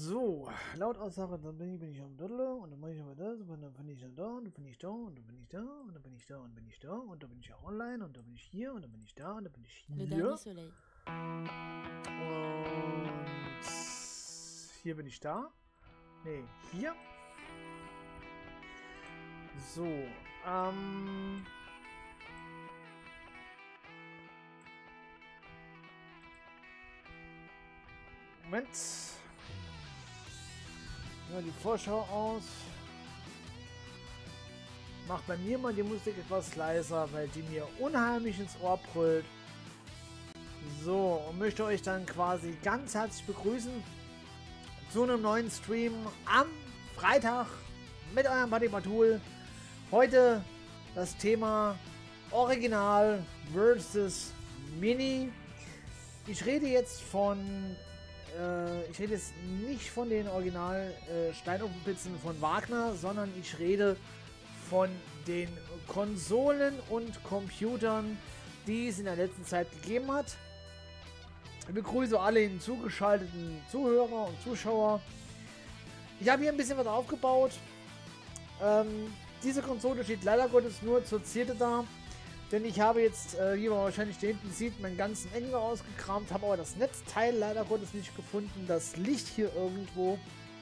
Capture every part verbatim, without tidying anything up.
So, laut Aussage, dann bin ich, bin ich am Dödel und dann mache ich aber das und dann bin ich dann da und dann bin ich da und dann bin ich da und dann bin ich da und bin ich da und dann bin ich auch online und dann bin ich hier und dann bin ich da und dann bin ich Le hier. dernier soleil. Und hier bin ich da. Ne, hier. So, ähm... Moment. Ja, die Vorschau aus. Macht bei mir mal die Musik etwas leiser, weil die mir unheimlich ins Ohr brüllt. So, und möchte euch dann quasi ganz herzlich begrüßen zu einem neuen Stream am Freitag mit eurem Buddy Batul. Heute das Thema Original versus Mini. Ich rede jetzt von, äh, ich rede jetzt nicht von den Original äh, Steinofenpizzen von Wagner, sondern ich rede von den Konsolen und Computern, die es in der letzten Zeit gegeben hat. Ich begrüße alle hinzugeschalteten Zuhörer und Zuschauer. Ich habe hier ein bisschen was aufgebaut. Ähm, diese Konsole steht leider Gottes nur zur Zierde da. Denn ich habe jetzt, äh, wie man wahrscheinlich da hinten sieht, meinen ganzen Engel ausgekramt, habe aber das Netzteil leider Gottes nicht gefunden. Das liegt hier irgendwo.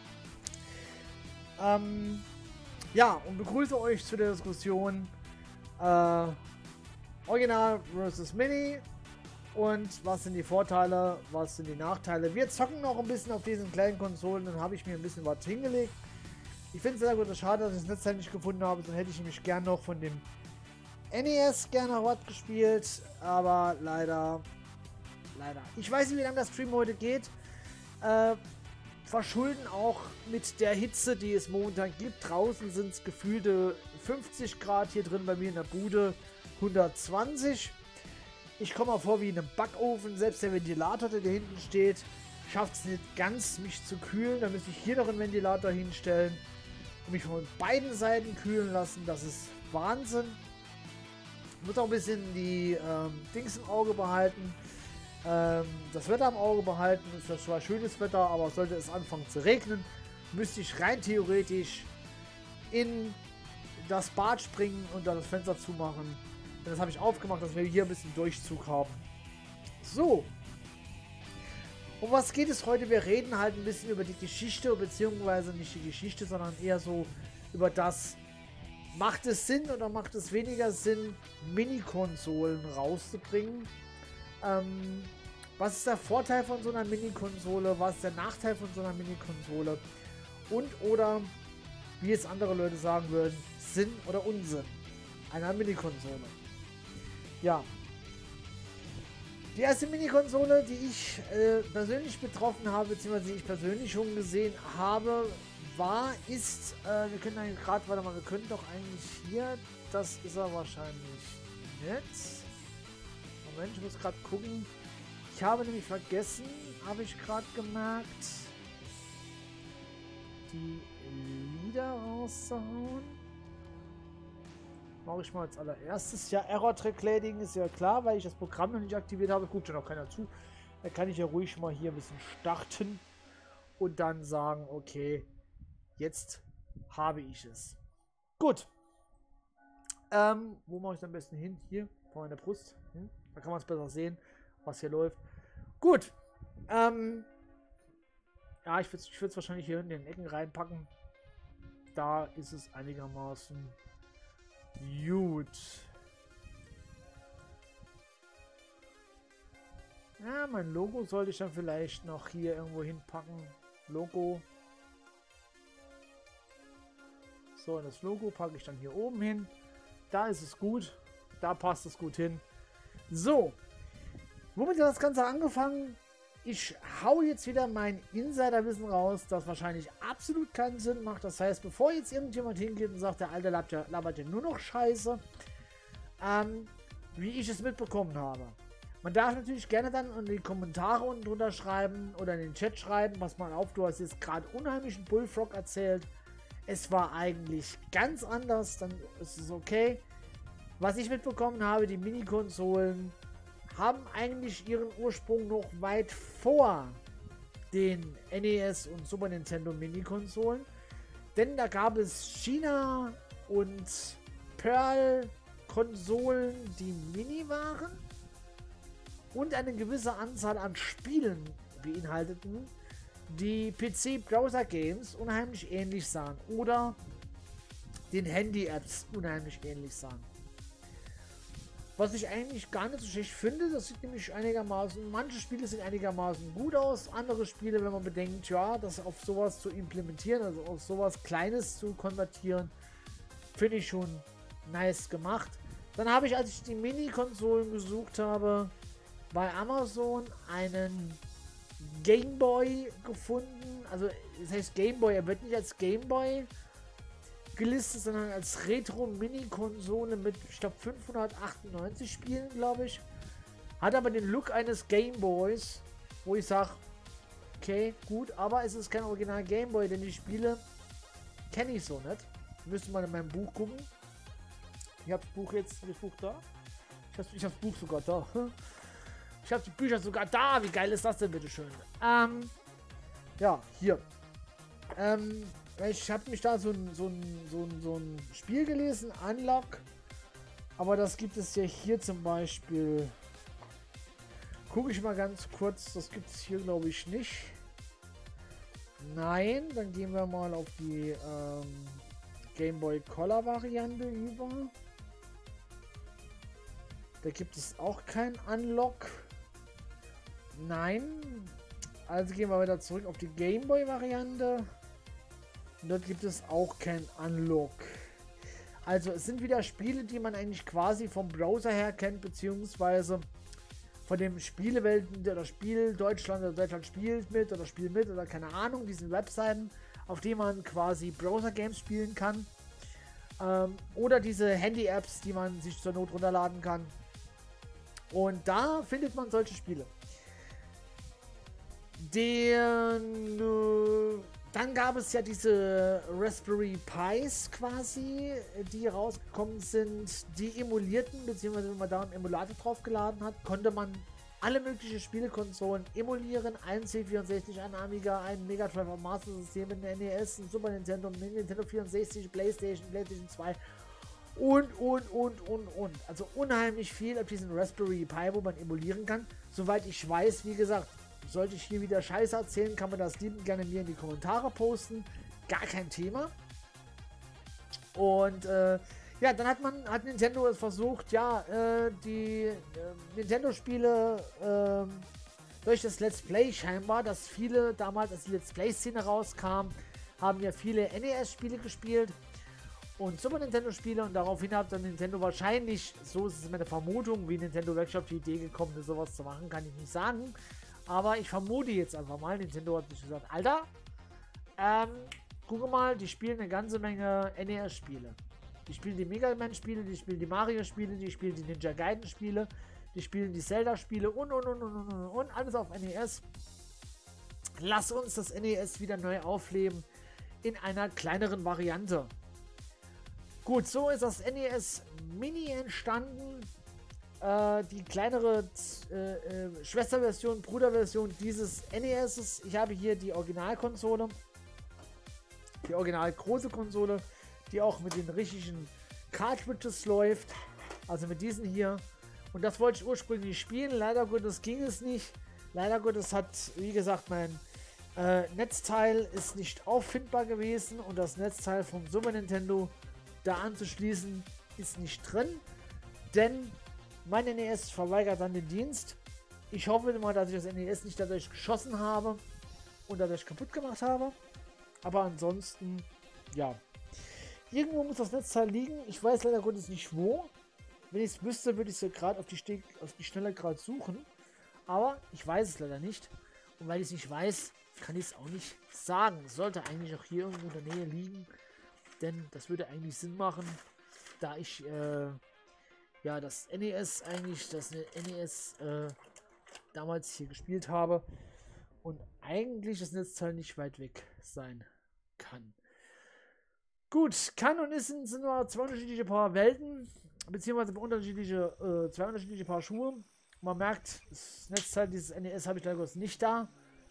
Ähm, ja, und begrüße euch zu der Diskussion äh, Original versus Mini. Und was sind die Vorteile, was sind die Nachteile. Wir zocken noch ein bisschen auf diesen kleinen Konsolen, dann habe ich mir ein bisschen was hingelegt. Ich finde es sehr gut, schade, dass ich das Netzteil nicht gefunden habe, dann hätte ich nämlich gern noch von dem N E S gerne was gespielt, aber leider, leider. Ich weiß nicht, wie lange das Stream heute geht. Äh, verschulden auch mit der Hitze, die es momentan gibt. Draußen sind es gefühlte fünfzig Grad, hier drin bei mir in der Bude hundertzwanzig. Ich komme mal vor wie in einem Backofen. Selbst der Ventilator, der da hinten steht, schafft es nicht ganz, mich zu kühlen. Da müsste ich hier noch einen Ventilator hinstellen und mich von beiden Seiten kühlen lassen. Das ist Wahnsinn. Ich muss auch ein bisschen die ähm, Dings im Auge behalten. Ähm, das Wetter im Auge behalten. Es ist zwar schönes Wetter, aber sollte es anfangen zu regnen, müsste ich rein theoretisch in das Bad springen und dann das Fenster zumachen. Und das habe ich aufgemacht, dass wir hier ein bisschen Durchzug haben. So. Um was geht es heute? Wir reden halt ein bisschen über die Geschichte, beziehungsweise nicht die Geschichte, sondern eher so über das, macht es Sinn oder macht es weniger Sinn, Mini-Konsolen rauszubringen? Ähm, was ist der Vorteil von so einer Mini-Konsole? Was ist der Nachteil von so einer Mini-Konsole? Und oder, wie es andere Leute sagen würden, Sinn oder Unsinn einer Mini-Konsole. Ja. Die erste Mini-Konsole, die ich äh, persönlich betroffen habe, beziehungsweise die ich persönlich schon gesehen habe, war, ist, äh, wir können eigentlich gerade, warte mal, wir können doch eigentlich hier, das ist er wahrscheinlich nicht. Moment, ich muss gerade gucken. Ich habe nämlich vergessen, habe ich gerade gemerkt, die Lieder rauszuhauen. Mache ich mal als allererstes. Ja, Error Track Lading ist ja klar, weil ich das Programm noch nicht aktiviert habe. Guckt ja noch keiner zu. Da kann ich ja ruhig mal hier ein bisschen starten und dann sagen, okay, jetzt habe ich es. Gut. Ähm, wo mache ich es am besten hin? Hier, vor meiner Brust. Hm? Da kann man es besser sehen, was hier läuft. Gut. Ähm, ja, ich würde es wahrscheinlich hier in den Ecken reinpacken. Da ist es einigermaßen gut. Ja, mein Logo sollte ich dann vielleicht noch hier irgendwo hinpacken. Logo. So, das Logo packe ich dann hier oben hin. Da ist es gut. Da passt es gut hin. So. Womit hat das Ganze angefangen? Ich hau jetzt wieder mein Insiderwissen raus, das wahrscheinlich absolut keinen Sinn macht. Das heißt, bevor jetzt irgendjemand hingeht und sagt, der Alte labert ja, labert ja nur noch Scheiße, ähm, wie ich es mitbekommen habe. Man darf natürlich gerne dann in die Kommentare unten drunter schreiben oder in den Chat schreiben, pass mal auf, du hast jetzt gerade unheimlichen Bullfrog erzählt. Es war eigentlich ganz anders, dann ist es okay. Was ich mitbekommen habe, die Mini-Konsolen haben eigentlich ihren Ursprung noch weit vor den N E S und Super Nintendo Mini-Konsolen. Denn da gab es China und Pearl-Konsolen, die Mini waren und eine gewisse Anzahl an Spielen beinhalteten, die P C-Browser-Games unheimlich ähnlich sahen oder den Handy-Apps unheimlich ähnlich sahen. Was ich eigentlich gar nicht so schlecht finde, das sieht nämlich einigermaßen, manche Spiele sehen einigermaßen gut aus, andere Spiele, wenn man bedenkt, ja, das auf sowas zu implementieren, also auf sowas Kleines zu konvertieren, finde ich schon nice gemacht. Dann habe ich, als ich die Mini-Konsolen gesucht habe, bei Amazon einen Game Boy gefunden, also das heißt Game Boy, er wird nicht als Game Boy gelistet, sondern als Retro-Mini-Konsole mit, ich glaube, fünfhundertachtundneunzig Spielen, glaube ich. Hat aber den Look eines Game Boys, wo ich sage, okay, gut, aber es ist kein Original Game Boy, denn die Spiele kenne ich so nicht. Müsste mal in meinem Buch gucken. Ich habe das Buch jetzt, das Buch da. Ich habe ich hab das Buch sogar da. Ich habe die Bücher sogar da. Wie geil ist das denn, bitteschön? Ähm, ja, hier. Ähm, Ich habe mich da so ein, so, ein, so, ein, so ein Spiel gelesen, Unlock, aber das gibt es ja hier zum Beispiel. Gucke ich mal ganz kurz, das gibt es hier glaube ich nicht. Nein, dann gehen wir mal auf die ähm, Game Boy Color Variante über. Da gibt es auch kein Unlock. Nein, also gehen wir wieder zurück auf die Game Boy Variante. Und dort gibt es auch kein Unlock. Also es sind wieder Spiele, die man eigentlich quasi vom Browser her kennt, beziehungsweise von dem Spielewelten oder Spiel Deutschland oder Deutschland spielt mit oder spielt mit oder keine Ahnung, diesen Webseiten, auf denen man quasi Browser-Games spielen kann. Ähm, oder diese Handy-Apps, die man sich zur Not runterladen kann. Und da findet man solche Spiele. Den... Äh, Dann gab es ja diese Raspberry Pis quasi, die rausgekommen sind, die emulierten, beziehungsweise wenn man da einen Emulator draufgeladen hat, konnte man alle möglichen Spielekonsolen emulieren. Ein C vierundsechzig, ein Amiga, ein Mega Drive, ein Master System, ein N E S, ein Super Nintendo, ein Nintendo vierundsechzig, Playstation, Playstation zwei und, und, und, und, und. Also unheimlich viel auf diesen Raspberry Pi, wo man emulieren kann. Soweit ich weiß, wie gesagt, sollte ich hier wieder Scheiße erzählen, kann man das liebend gerne mir in die Kommentare posten. Gar kein Thema. Und äh, ja, dann hat man, hat Nintendo es versucht, ja, äh, die äh, Nintendo-Spiele äh, durch das Let's Play scheinbar, dass viele damals, als die Let's Play-Szene rauskam, haben ja viele N E S-Spiele gespielt und Super Nintendo-Spiele und daraufhin hat dann Nintendo wahrscheinlich, so ist es meine Vermutung, wie Nintendo Workshop die Idee gekommen ist, sowas zu machen, kann ich nicht sagen. Aber ich vermute jetzt einfach mal, Nintendo hat sich gesagt, Alter, ähm, gucke mal, die spielen eine ganze Menge N E S-Spiele. Die spielen die Mega Man-Spiele, die spielen die Mario-Spiele, die spielen die Ninja Gaiden-Spiele, die spielen die Zelda-Spiele und, und, und, und, und, und, alles auf N E S. Lass uns das N E S wieder neu aufleben in einer kleineren Variante. Gut, so ist das N E S Mini entstanden. Die kleinere äh, äh, Schwesterversion, Bruderversion dieses N E S. Ich habe hier die Originalkonsole, die original große Konsole, die auch mit den richtigen Cartridges läuft, also mit diesen hier. Und das wollte ich ursprünglich spielen, leider Gottes ging es nicht. Leider Gottes hat, wie gesagt, mein äh, Netzteil ist nicht auffindbar gewesen und das Netzteil vom Super Nintendo da anzuschließen ist nicht drin, denn mein N E S verweigert dann den Dienst. Ich hoffe mal, dass ich das N E S nicht dadurch geschossen habe und dadurch kaputt gemacht habe. Aber ansonsten, ja. Irgendwo muss das Netzteil liegen. Ich weiß leider Gottes nicht wo. Wenn ich es wüsste, würde ich es gerade auf die Steg, auf die Schnelle gerade suchen. Aber ich weiß es leider nicht. Und weil ich es nicht weiß, kann ich es auch nicht sagen. Es sollte eigentlich auch hier irgendwo in der Nähe liegen. Denn das würde eigentlich Sinn machen, da ich... Äh, ja, das N E S eigentlich, das N E S äh, damals hier gespielt habe und eigentlich das Netzteil nicht weit weg sein kann. Gut, kann und ist sind nur zwei unterschiedliche Paar Welten, beziehungsweise unterschiedliche, äh, zwei unterschiedliche Paar Schuhe. Man merkt, das Netzteil dieses N E S habe ich leider nicht da.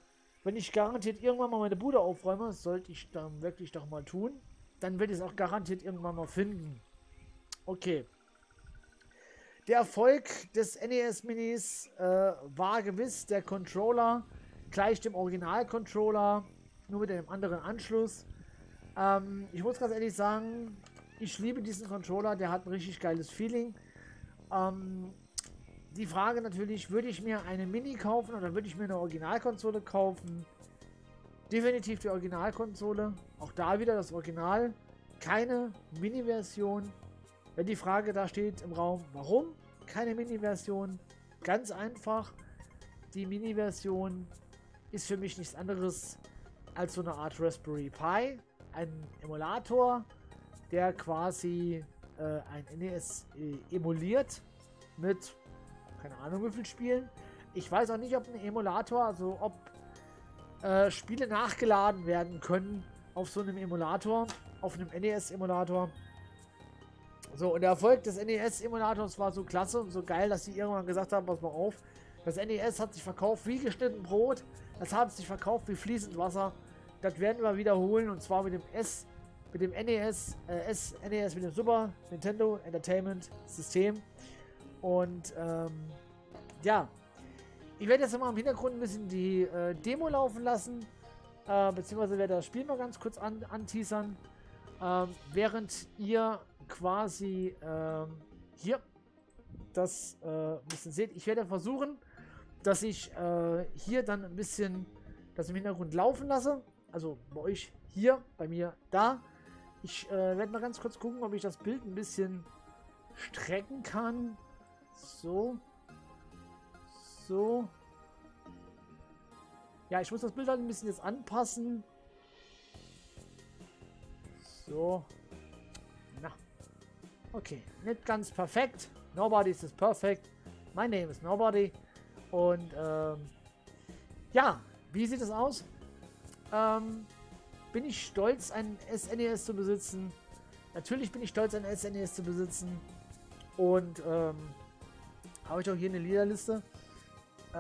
wenn ich garantiert irgendwann mal meine Bude aufräume, sollte ich dann wirklich doch mal tun, dann werde ich es auch garantiert irgendwann mal finden. Okay. Der Erfolg des N E S Minis äh, war gewiss. Der Controller gleicht dem Original-Controller, nur mit einem anderen Anschluss. Ähm, ich muss ganz ehrlich sagen, ich liebe diesen Controller, der hat ein richtig geiles Feeling. Ähm, die Frage natürlich, würde ich mir eine Mini kaufen oder würde ich mir eine Originalkonsole kaufen? Definitiv die Originalkonsole. Auch da wieder das Original. Keine Mini-Version. Wenn die Frage da steht im Raum, warum keine Mini-Version? Ganz einfach, die Mini-Version ist für mich nichts anderes als so eine Art Raspberry Pi, ein Emulator, der quasi äh, ein N E S äh, emuliert mit, keine Ahnung wie viel Spielen. Ich weiß auch nicht, ob ein Emulator, also ob äh, Spiele nachgeladen werden können auf so einem Emulator, auf einem N E S-Emulator. So, und der Erfolg des N E S-Emulators war so klasse und so geil, dass sie irgendwann gesagt haben, pass mal auf, das N E S hat sich verkauft wie geschnitten Brot, das hat sich verkauft wie fließend Wasser. Das werden wir wiederholen und zwar mit dem S, mit dem N E S, äh, S, N E S mit dem Super Nintendo Entertainment System. Und ähm, ja, ich werde jetzt mal im Hintergrund ein bisschen die äh, Demo laufen lassen, äh, beziehungsweise werde das Spiel mal ganz kurz an, anteasern, ähm, während ihr quasi ähm, hier das äh, ein bisschen seht. Ich werde versuchen, dass ich äh, hier dann ein bisschen das im Hintergrund laufen lasse. Also bei euch hier, bei mir da. Ich äh, werde mal ganz kurz gucken, ob ich das Bild ein bisschen strecken kann. So. So. Ja, ich muss das Bild halt ein bisschen jetzt anpassen. So. Na. Okay, nicht ganz perfekt. Nobody is perfect. My name is Nobody. Und ähm, ja, wie sieht es aus? Ähm, bin ich stolz, ein S N E S zu besitzen? Natürlich bin ich stolz, ein S N E S zu besitzen. Und ähm, habe ich auch hier eine Liederliste? Äh,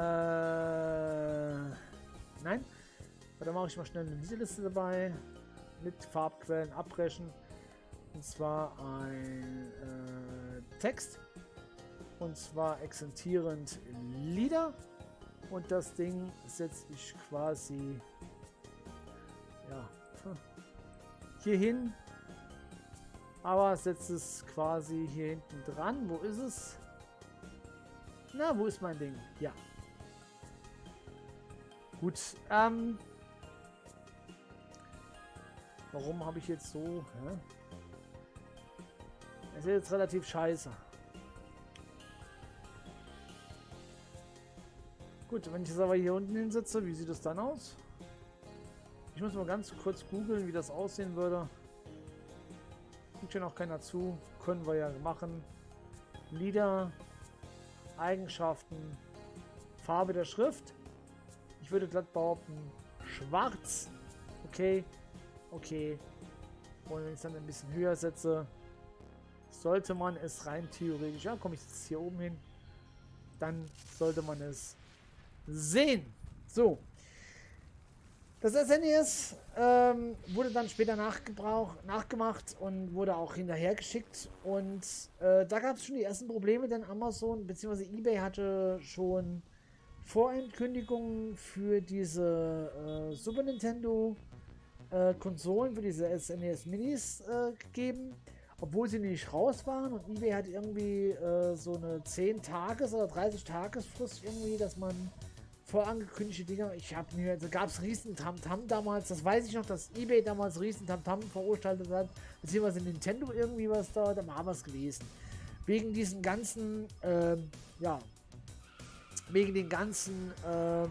nein. Da mache ich mal schnell eine Liederliste dabei. Mit Farbquellen abbrechen. Und zwar ein äh, Text. Und zwar exzentierend Lieder. Und das Ding setze ich quasi ja, hier hin. Aber setze es quasi hier hinten dran. Wo ist es? Na, wo ist mein Ding? Ja. Gut. Ähm, warum habe ich jetzt so... Hä? Das ist jetzt relativ scheiße. Gut, wenn ich jetzt aber hier unten hinsetze, wie sieht es dann aus? Ich muss mal ganz kurz googeln, wie das aussehen würde. Guckt ja noch keiner zu. Können wir ja machen. Lieder, Eigenschaften, Farbe der Schrift. Ich würde glatt behaupten, schwarz. Okay, okay. Und wenn ich es dann ein bisschen höher setze, sollte man es rein theoretisch, ja, komme ich jetzt hier oben hin, dann sollte man es sehen. So. Das S N E S ähm, wurde dann später nachgemacht und wurde auch hinterhergeschickt. Und äh, da gab es schon die ersten Probleme, denn Amazon bzw. eBay hatte schon Vorankündigungen für diese äh, Super Nintendo äh, Konsolen, für diese S N E S Minis äh, gegeben, obwohl sie nicht raus waren. Und eBay hat irgendwie äh, so eine zehn Tages- oder dreißig Tagesfrist irgendwie, dass man vorangekündigte Dinger, ich habe mir, also gab es riesen Tamtam damals, das weiß ich noch, dass eBay damals riesen Tamtam veranstaltet hat, beziehungsweise Nintendo irgendwie was da, da war was gewesen. Wegen diesen ganzen, ähm, ja, wegen den ganzen ähm,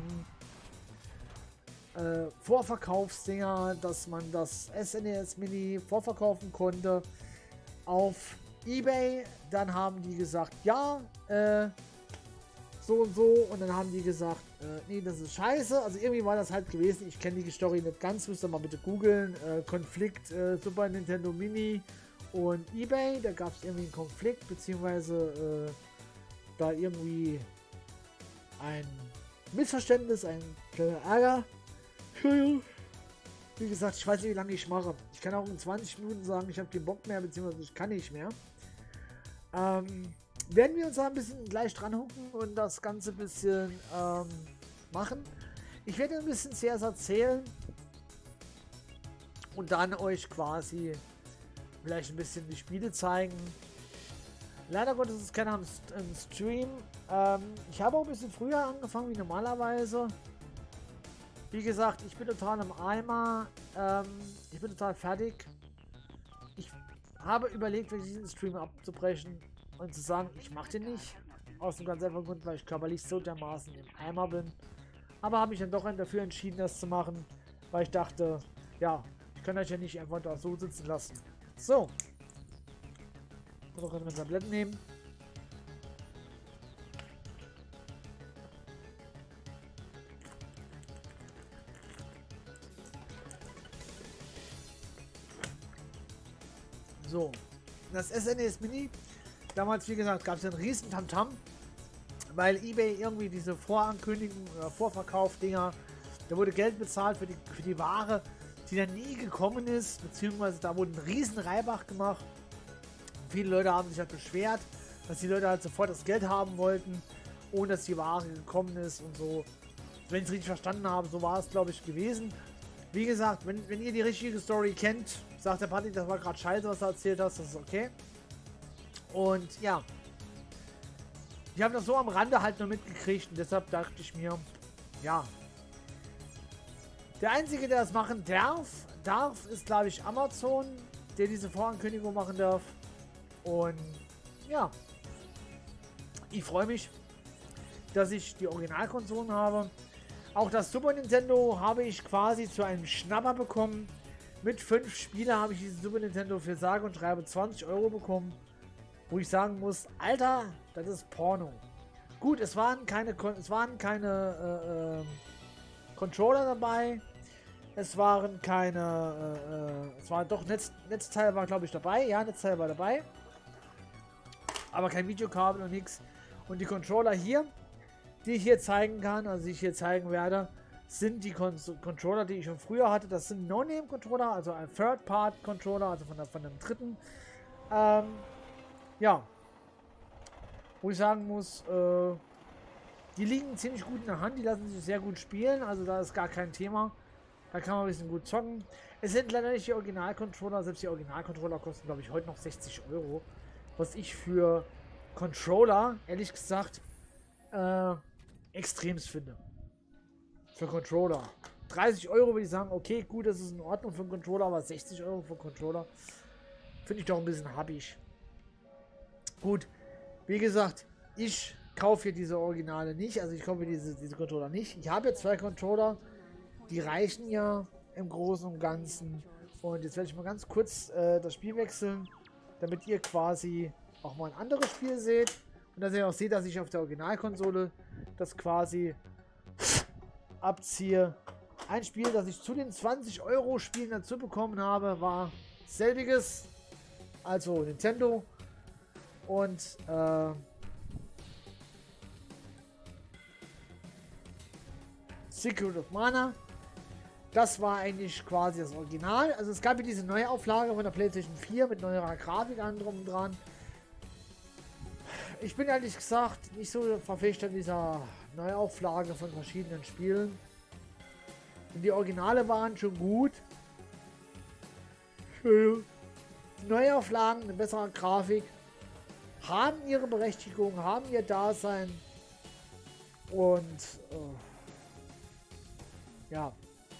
äh, Vorverkaufsdinger, dass man das S N E S Mini vorverkaufen konnte auf eBay. Dann haben die gesagt, ja, äh, so und so, und dann haben die gesagt, äh, nee, das ist scheiße. Also irgendwie war das halt gewesen. Ich kenne die Story nicht ganz, müsst ihr mal bitte googeln. Äh, Konflikt äh, Super Nintendo Mini und eBay. Da gab es irgendwie einen Konflikt, beziehungsweise äh, da irgendwie ein Missverständnis, ein kleiner Ärger. Wie gesagt, ich weiß nicht, wie lange ich mache. Ich kann auch in zwanzig Minuten sagen, ich habe keinen Bock mehr, beziehungsweise ich kann nicht mehr. Ähm, werden wir uns da ein bisschen gleich dran hucken und das Ganze ein bisschen ähm, machen. Ich werde ein bisschen C S erzählen und dann euch quasi vielleicht ein bisschen die Spiele zeigen. Leider Gottes ist keiner im Stream. Ähm, ich habe auch ein bisschen früher angefangen wie normalerweise. Wie gesagt, ich bin total im Eimer. Ähm, ich bin total fertig. Ich habe überlegt, wirklich diesen Stream abzubrechen und zu sagen, ich mache den nicht. Aus dem ganz einfachen Grund, weil ich körperlich so dermaßen im Eimer bin. Aber habe mich dann doch dafür entschieden, das zu machen, weil ich dachte, ja, ich kann euch ja nicht einfach da so sitzen lassen. So. Ich kann ein Tablett nehmen. So, das S N E S Mini, damals wie gesagt gab es einen riesen Tamtam, weil eBay irgendwie diese Vorankündigung oder Vorverkauf-Dinger, da wurde Geld bezahlt für die, für die Ware, die dann nie gekommen ist, beziehungsweise da wurde ein riesen Reibach gemacht. Viele Leute haben sich halt beschwert, dass die Leute halt sofort das Geld haben wollten, ohne dass die Ware gekommen ist und so. Wenn ich es richtig verstanden habe, so war es glaube ich gewesen. Wie gesagt, wenn, wenn ihr die richtige Story kennt, sagt der Patti, das war gerade scheiße, was du erzählt hast, das ist okay. Und ja, ich habe das so am Rande halt nur mitgekriegt und deshalb dachte ich mir, ja, der Einzige, der das machen darf, darf ist glaube ich Amazon, der diese Vorankündigung machen darf. Und ja, ich freue mich, dass ich die Originalkonsolen habe. Auch das Super Nintendo habe ich quasi zu einem Schnapper bekommen. Mit fünf Spielen habe ich diesen Super Nintendo für sage und schreibe zwanzig Euro bekommen. Wo ich sagen muss, Alter, das ist Porno. Gut, es waren keine, es waren keine äh, äh, Controller dabei. Es waren keine, äh, äh, es war doch, Netz, Netzteil war glaube ich dabei. Ja, Netzteil war dabei. Aber kein Videokabel und nichts. Und die Controller hier, die ich hier zeigen kann, also die ich hier zeigen werde, sind die Con Controller, die ich schon früher hatte. Das sind No-Name-Controller, also ein Third-Part-Controller, also von, der, von einem dritten. Ähm, ja. Wo ich sagen muss, äh, die liegen ziemlich gut in der Hand, die lassen sich sehr gut spielen, also da ist gar kein Thema. Da kann man ein bisschen gut zocken. Es sind leider nicht die Original-Controller, selbst die Original-Controller kosten, glaube ich, heute noch sechzig Euro. Was ich für Controller, ehrlich gesagt, äh, extremst finde. Für Controller. dreißig Euro würde ich sagen, okay, gut, das ist in Ordnung für einen Controller, aber sechzig Euro für einen Controller finde ich doch ein bisschen happig. Gut, wie gesagt, ich kaufe hier diese Originale nicht, also ich kaufe diese, diese Controller nicht. Ich habe jetzt zwei Controller, die reichen ja im Großen und Ganzen. Und jetzt werde ich mal ganz kurz äh, das Spiel wechseln, damit ihr quasi auch mal ein anderes Spiel seht. Und dass ihr auch seht, dass ich auf der Originalkonsole das quasi abziehe. Ein Spiel, das ich zu den zwanzig Euro Spielen dazu bekommen habe, war selbiges. Also Nintendo. Und äh, Secret of Mana. Das war eigentlich quasi das Original. Also es gab ja diese neue Auflage von der PlayStation vier mit neuerer Grafik an drum und dran. Ich bin ehrlich gesagt nicht so verpflichtet an dieser Neuauflage von verschiedenen Spielen. Und die Originale waren schon gut. Die Neuauflagen mit besserer Grafik haben ihre Berechtigung, haben ihr Dasein. Und äh, ja.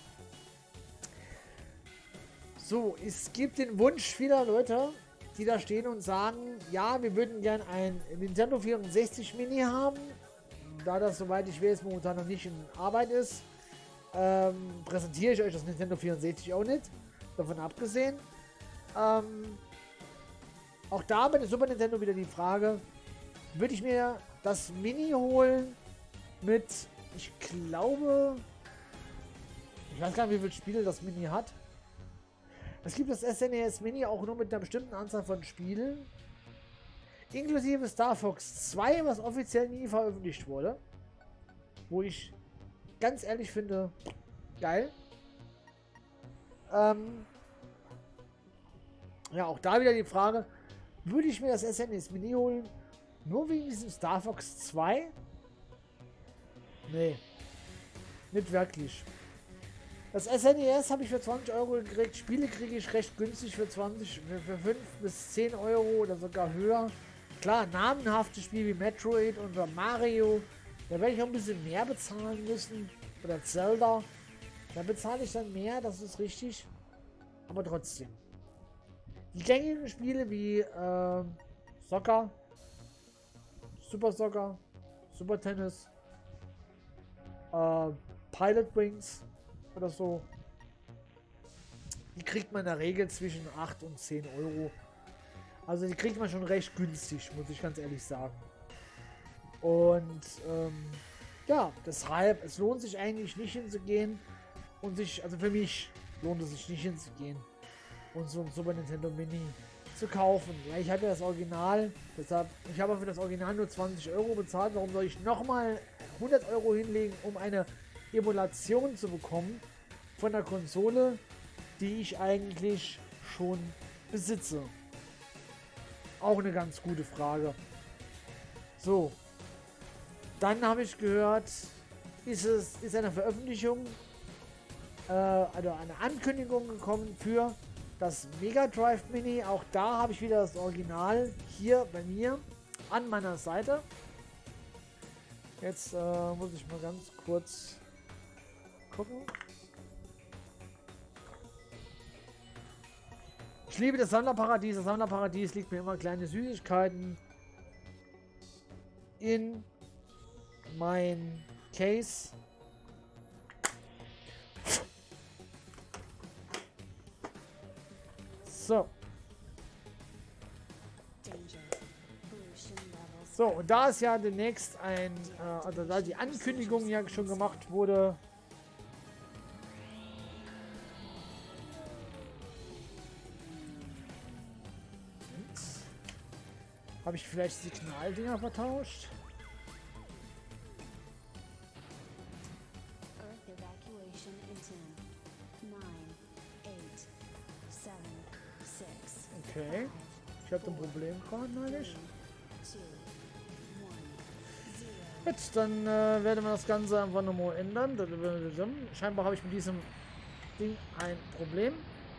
So, es gibt den Wunsch vieler Leute, die da stehen und sagen, ja, wir würden gern ein Nintendo vierundsechzig Mini haben. Da das, soweit ich weiß, momentan noch nicht in Arbeit ist, ähm, präsentiere ich euch das Nintendo vierundsechzig auch nicht. Davon abgesehen. Ähm, auch da bei der Super Nintendo wieder die Frage, würde ich mir das Mini holen mit, ich glaube, ich weiß gar nicht, wie viele Spiele das Mini hat. Es gibt das S N E S Mini auch nur mit einer bestimmten Anzahl von Spielen. Inklusive Star Fox zwei, was offiziell nie veröffentlicht wurde. Wo ich ganz ehrlich finde, geil. Ähm, ja, auch da wieder die Frage, würde ich mir das S N E S Mini holen, nur wegen diesem Star Fox zwei? Nee, nicht wirklich. Das S N E S habe ich für zwanzig Euro gekriegt. Spiele kriege ich recht günstig für zwanzig, für, für fünf bis zehn Euro oder sogar höher. Klar, namenhafte Spiele wie Metroid oder Mario, da werde ich auch ein bisschen mehr bezahlen müssen. Oder Zelda, da bezahle ich dann mehr, das ist richtig. Aber trotzdem. Die gängigen Spiele wie äh, Soccer, Super Soccer, Super Tennis, äh, Pilot Wings oder so, die kriegt man in der Regel zwischen acht und zehn Euro. Also die kriegt man schon recht günstig, muss ich ganz ehrlich sagen. Und ähm, ja, deshalb, es lohnt sich eigentlich nicht hinzugehen und sich, also für mich lohnt es sich nicht hinzugehen und so ein Super Nintendo Mini zu kaufen. Ja, ich habe ja das Original, deshalb, ich habe für das Original nur zwanzig Euro bezahlt. Warum soll ich nochmal hundert Euro hinlegen, um eine Emulation zu bekommen von der Konsole, die ich eigentlich schon besitze? Auch eine ganz gute Frage. So, dann habe ich gehört, ist es ist eine Veröffentlichung, äh, also eine Ankündigung gekommen für das Mega Drive Mini. Auch da habe ich wieder das Original hier bei mir an meiner Seite. Jetzt äh, muss ich mal ganz kurz gucken. Ich liebe das Sammlerparadies. Das Sammlerparadies liegt mir immer kleine Süßigkeiten in mein Case. So. So, und da ist ja demnächst ein, äh, also da die Ankündigung ja schon gemacht wurde, habe ich vielleicht Signaldinger vertauscht? Okay. Ich habe ein Problem gerade, neulich. Gut, dann äh, werden wir das Ganze einfach nochmal ändern. Scheinbar habe ich mit diesem Ding ein Problem.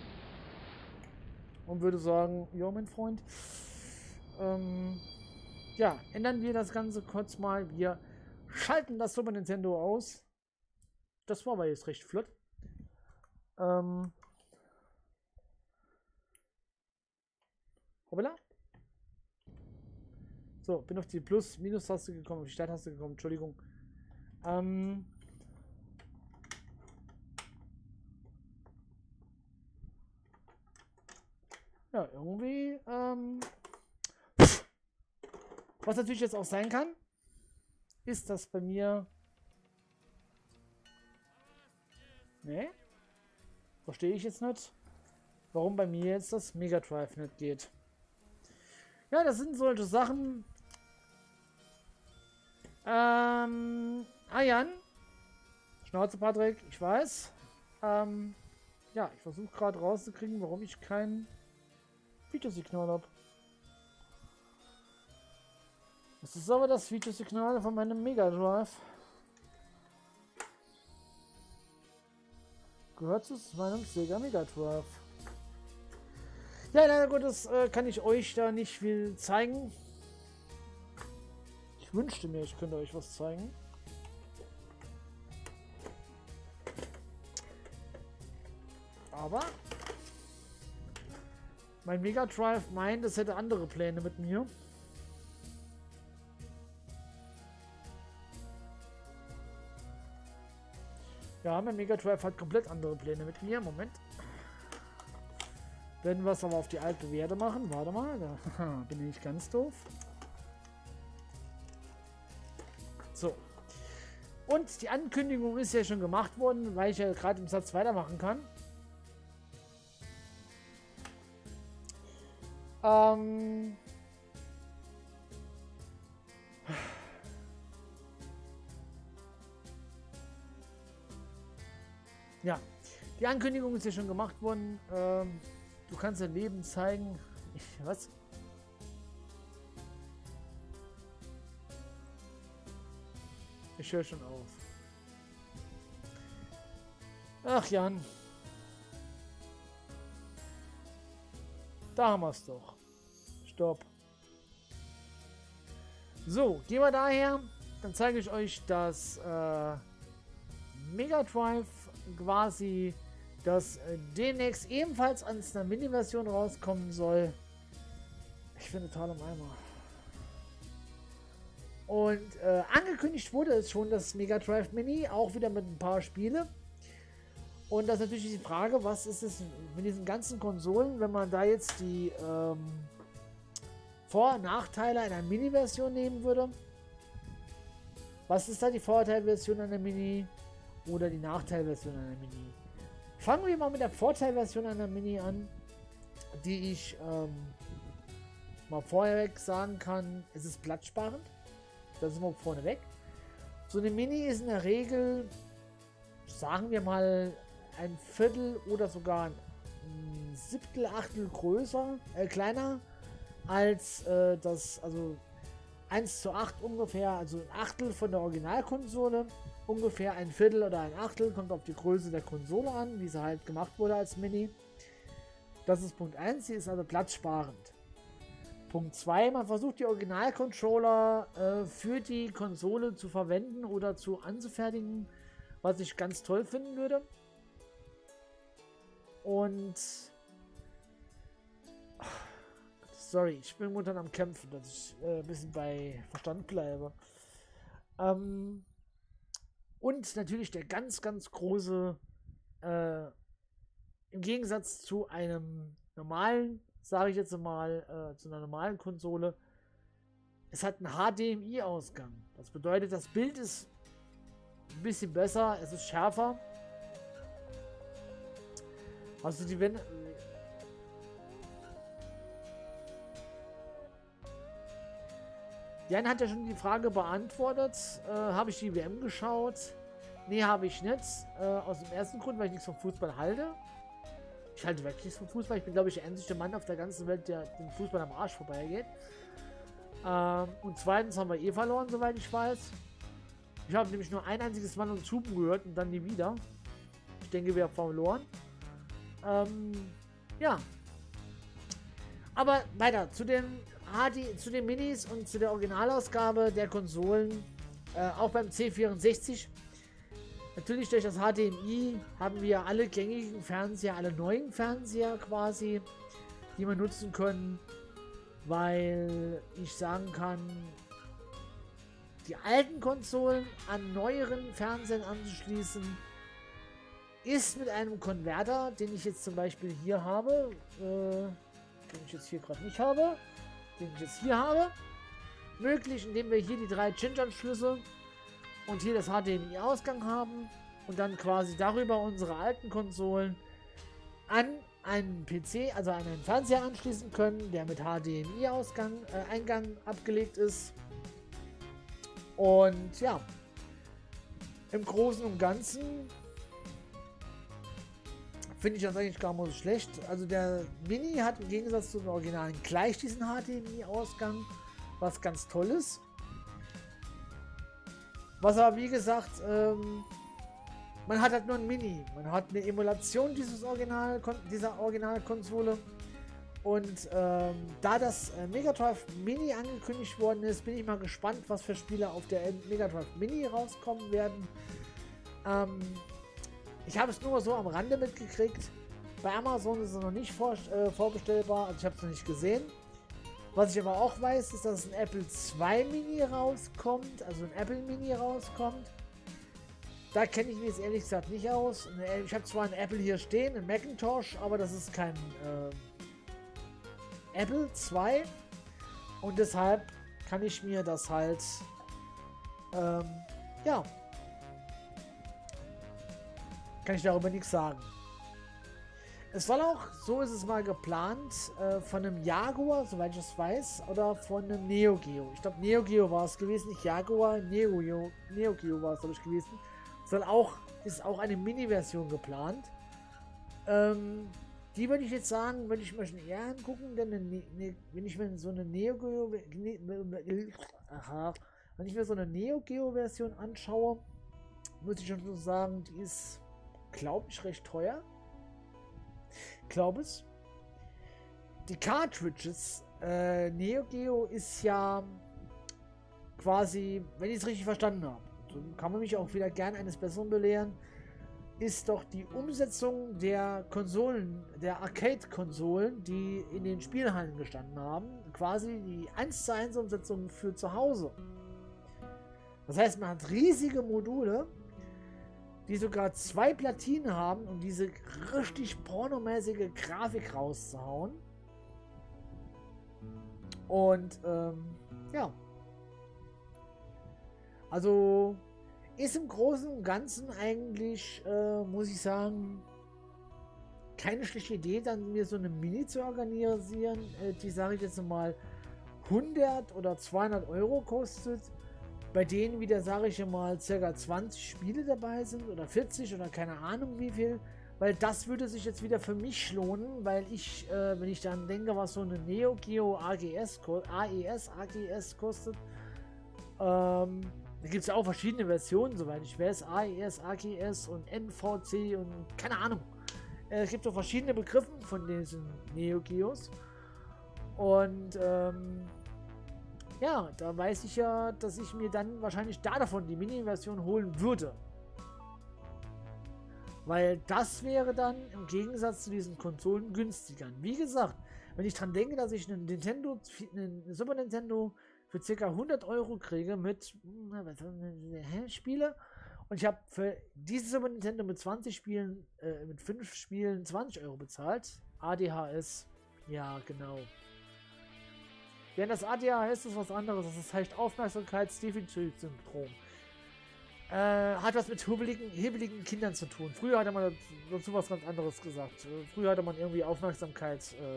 Und würde sagen, ja, mein Freund. Ähm, ja, ändern wir das Ganze kurz mal. Wir schalten das Super Nintendo aus. Das war aber jetzt recht flott. Ähm, hoppala. So, bin auf die Plus-Minus-Taste gekommen, auf die Starttaste gekommen, Entschuldigung. Ähm, ja, irgendwie, ähm, was natürlich jetzt auch sein kann, ist, dass bei mir, ne, verstehe ich jetzt nicht, warum bei mir jetzt das Mega Drive nicht geht. Ja, das sind solche Sachen. Ähm, Ayan. Schnauze, Patrick, ich weiß. Ähm, ja, ich versuche gerade rauszukriegen, warum ich kein Videosignal habe. Das ist aber das Videosignal von meinem Mega Drive. Gehört zu meinem Sega Mega Drive. Ja, na gut, das äh, kann ich euch da nicht viel zeigen. Ich wünschte mir, ich könnte euch was zeigen. Aber mein Mega Drive meint, es hätte andere Pläne mit mir. Ja, mein Mega Drive hat komplett andere Pläne mit mir. Moment. Werden wir es aber auf die alte Werte machen. Warte mal, da bin ich ganz doof. So. Und die Ankündigung ist ja schon gemacht worden, weil ich ja gerade im Satz weitermachen kann. Ähm... Ja, Die Ankündigung ist ja schon gemacht worden. Ähm, du kannst dein Leben zeigen. Ich, was? Ich höre schon auf. Ach Jan. Da haben wir es doch. Stopp. So, gehen wir daher. Dann zeige ich euch das äh, Mega Drive quasi, das äh, demnächst ebenfalls als eine Mini-Version rauskommen soll. Ich finde total im Eimer. Und äh, angekündigt wurde es schon, das Mega Drive Mini, auch wieder mit ein paar Spiele. Und das ist natürlich die Frage, was ist es mit diesen ganzen Konsolen, wenn man da jetzt die ähm, Vor- und Nachteile einer Mini-Version nehmen würde. Was ist da die Vorteilversion einer Mini oder die Nachteilversion einer Mini? Fangen wir mal mit der Vorteilversion einer Mini an, die ich ähm, mal vorweg sagen kann, es ist platzsparend. Das ist mal vorneweg. So eine Mini ist in der Regel, sagen wir mal, ein Viertel oder sogar ein Siebtel, Achtel größer, äh, kleiner als äh, das, also eins zu acht ungefähr, also ein Achtel von der Originalkonsole, ungefähr ein Viertel oder ein Achtel, kommt auf die Größe der Konsole an, wie sie halt gemacht wurde als Mini. Das ist Punkt eins, sie ist also platzsparend. Punkt zwei, man versucht die Originalcontroller äh, für die Konsole zu verwenden oder zu anzufertigen, was ich ganz toll finden würde. Und sorry, ich bin momentan am Kämpfen, dass ich äh, ein bisschen bei Verstand bleibe. Ähm, und natürlich der ganz, ganz große, äh, im Gegensatz zu einem normalen, sage ich jetzt mal, äh, zu einer normalen Konsole, es hat einen H D M I-Ausgang. Das bedeutet, das Bild ist ein bisschen besser, es ist schärfer. Also die wenn Jan hat ja schon die Frage beantwortet. Äh, habe ich die W M geschaut? Nee, habe ich nicht. Äh, aus dem ersten Grund, weil ich nichts vom Fußball halte. Ich halte wirklich nichts vom Fußball. Ich bin, glaube ich, der einzige Mann auf der ganzen Welt, der den Fußball am Arsch vorbeigeht. Ähm, und zweitens haben wir eh verloren, soweit ich weiß. Ich habe nämlich nur ein einziges Mal uns Hupen gehört und dann nie wieder. Ich denke, wir haben verloren. Ähm, ja. Aber weiter zu den H D, zu den Minis und zu der Originalausgabe der Konsolen. Äh, auch beim C vierundsechzig. Natürlich durch das H D M I haben wir alle gängigen Fernseher, alle neuen Fernseher quasi, die wir nutzen können, weil ich sagen kann, die alten Konsolen an neueren Fernsehern anzuschließen, ist mit einem Konverter, den ich jetzt zum Beispiel hier habe, äh, den ich jetzt hier gerade nicht habe, den ich jetzt hier habe, möglich, indem wir hier die drei Cinch-Anschlüsse und hier das H D M I-Ausgang haben und dann quasi darüber unsere alten Konsolen an einen P C, also an einen Fernseher anschließen können, der mit H D M I-Ausgang, äh, Eingang abgelegt ist. Und ja, im Großen und Ganzen finde ich das eigentlich gar nicht so schlecht. Also der Mini hat im Gegensatz zu den Originalen gleich diesen H D M I-Ausgang, was ganz toll ist. Was aber wie gesagt, ähm, man hat halt nur ein Mini. Man hat eine Emulation dieses Original, dieser Originalkonsole. Und ähm, da das äh, Mega Drive Mini angekündigt worden ist, bin ich mal gespannt, was für Spiele auf der Mega Drive Mini rauskommen werden. Ähm, ich habe es nur so am Rande mitgekriegt. Bei Amazon ist es noch nicht vor, äh, vorbestellbar, also ich habe es noch nicht gesehen. Was ich aber auch weiß, ist, dass ein Apple zwei Mini rauskommt, also ein Apple Mini rauskommt. Da kenne ich mich jetzt ehrlich gesagt nicht aus. Ich habe zwar ein Apple hier stehen, ein Macintosh, aber das ist kein äh, Apple zwei. Und deshalb kann ich mir das halt, ähm, ja, kann ich darüber nichts sagen. Es soll auch, so ist es mal geplant, äh, von einem Jaguar, soweit ich es weiß, oder von einem Neo Geo. Ich glaube, Neo Geo war es gewesen, nicht Jaguar, Neo Geo, Neo Geo war es, glaube ich, gewesen. Soll auch, ist auch eine Mini-Version geplant. Ähm, die würde ich jetzt sagen, würde ich mir schon eher angucken, denn eine, ne, wenn ich mir so eine Neo Geo, ne, aha, wenn ich mir so eine Neo Geo Version anschaue, muss ich schon so sagen, die ist, glaube ich, recht teuer. Glaube es. Die Cartridges, äh, Neo Geo ist ja quasi, wenn ich es richtig verstanden habe, so kann man mich auch wieder gern eines Besseren belehren, ist doch die Umsetzung der Konsolen, der Arcade-Konsolen, die in den Spielhallen gestanden haben, quasi die eins zu eins Umsetzung für zu Hause. Das heißt, man hat riesige Module, die sogar zwei Platinen haben, um diese richtig pornomäßige Grafik rauszuhauen. Und ähm, ja. Also ist im Großen und Ganzen eigentlich, äh, muss ich sagen, keine schlechte Idee, dann mir so eine Mini zu organisieren, äh, die, sage ich jetzt mal, hundert oder zweihundert Euro kostet, bei denen wieder, sage ich mal, ca. zwanzig Spiele dabei sind oder vierzig oder keine Ahnung wie viel, weil das würde sich jetzt wieder für mich lohnen, weil ich, äh, wenn ich dann denke, was so eine Neo Geo A G S, A E S, A G S kostet, ähm, da gibt es ja auch verschiedene Versionen, soweit ich weiß. A E S, A G S und N V C und keine Ahnung. Es gibt so verschiedene Begriffe von diesen Neo Geos. Und ähm, ja, da weiß ich ja, dass ich mir dann wahrscheinlich da davon die Mini-Version holen würde. Weil das wäre dann im Gegensatz zu diesen Konsolen günstiger. Wie gesagt, wenn ich dran denke, dass ich einen Nintendo, einen Super Nintendo für ca. hundert Euro kriege mit äh, Spiele und ich habe für dieses Super Nintendo mit zwanzig Spielen, äh, mit fünf Spielen zwanzig Euro bezahlt. A D H S, ja genau. Denn das A D H S ist was anderes, das heißt Aufmerksamkeitsdefizitsyndrom. Äh, hat was mit hibbeligen, hibbeligen Kindern zu tun. Früher hatte man dazu was ganz anderes gesagt. Früher hatte man irgendwie Aufmerksamkeit, äh,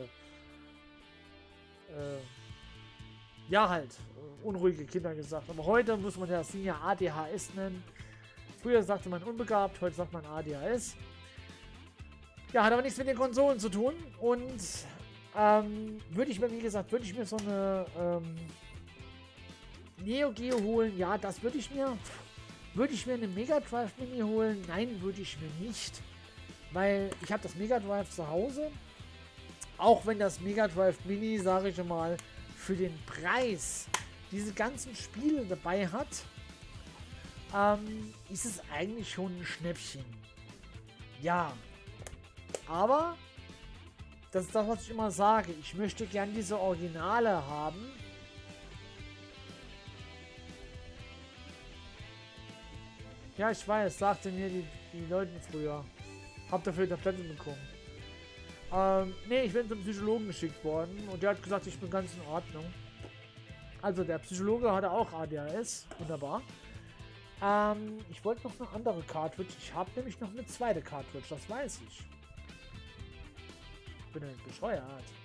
äh, ja halt, unruhige Kinder gesagt. Aber heute muss man das Ding ja A D H S nennen. Früher sagte man unbegabt, heute sagt man A D H S. Ja, hat aber nichts mit den Konsolen zu tun. Und ähm, würde ich mir, wie gesagt, würde ich mir so eine ähm, Neo Geo holen? Ja, das würde ich mir. Würde ich mir eine Mega Drive Mini holen? Nein, würde ich mir nicht. Weil ich habe das Mega Drive zu Hause. Auch wenn das Mega Drive Mini, sage ich mal, für den Preis diese ganzen Spiele dabei hat, ähm, ist es eigentlich schon ein Schnäppchen. Ja. Aber das ist das, was ich immer sage. Ich möchte gern diese Originale haben. Ja, ich weiß, sagte mir die, die Leute früher. Hab dafür Tablette bekommen. Ähm, nee, ich bin zum Psychologen geschickt worden und der hat gesagt, ich bin ganz in Ordnung. Also der Psychologe hatte auch A D H S, wunderbar. Ähm, ich wollte noch eine andere Cartridge. Ich habe nämlich noch eine zweite Cartridge, das weiß ich. Ich bin ja nicht bescheuert.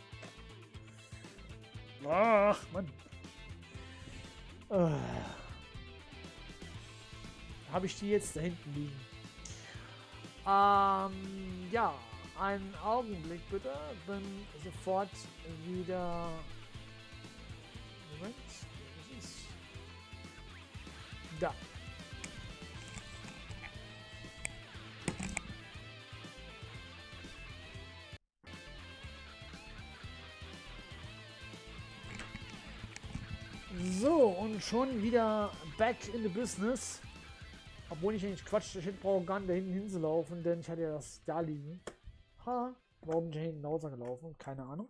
Ach, Mann. Äh. Habe ich die jetzt da hinten liegen? Ähm, ja, einen Augenblick bitte. Bin sofort wieder. Moment, was ist? Da. So, und schon wieder back in the business. Obwohl ich eigentlich Quatsch, ich brauche gar nicht da hinten hinzulaufen, denn ich hatte ja das da liegen. Ha, warum bin ich hinten raus gelaufen? Keine Ahnung.